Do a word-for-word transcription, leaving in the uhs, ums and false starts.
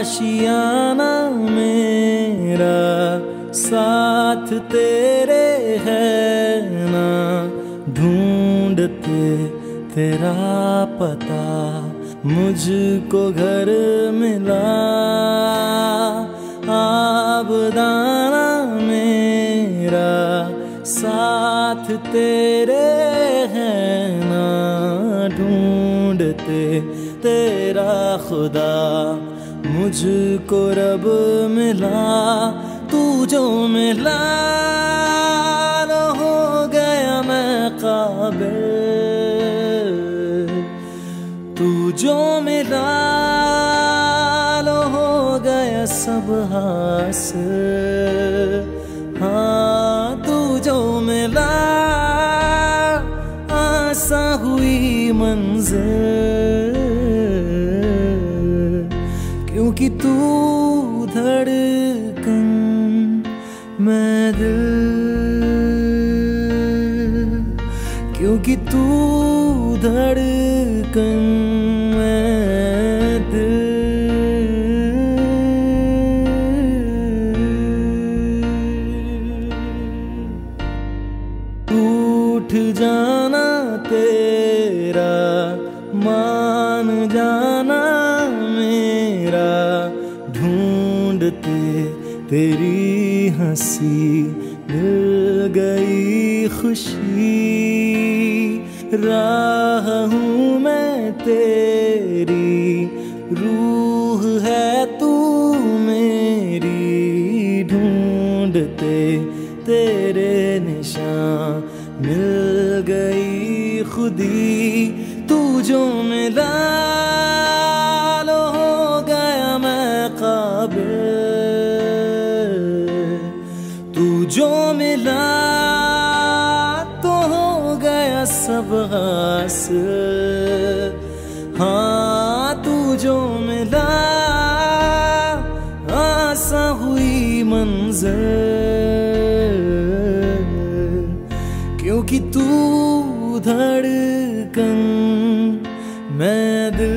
आशियाना मेरा साथ तेरे है ना, ढूंढते तेरा पता मुझको घर मिला। आबदाना मेरा साथ तेरे है ना, ढूंढते तेरा खुदा मुझको रब मिला। तू जो मिला न हो गया मैं काबिल, तू जो मिला न हो गया सब हासिल। हाँ तू जो मिला आसा हुई मंजिल, क्योंकि तू धड़कन मैं दिल, क्योंकि तू धड़कन मैं दिल। टूट जाना तेरा मान जाना मेरा, ढूंढते तेरी हंसी मिल गई खुशी। राह हूँ मैं तेरी, रूह है तू मेरी, ढूंढते तेरे निशान मिल गई खुदी। तू जो मिला लो हो गया मैं काबिल, तू जो मिला तो हो गया सब हासिल। हाँ तू जो मिला आसा हुई मंजिल, क्योंकि तू धड़कन मैं दिल।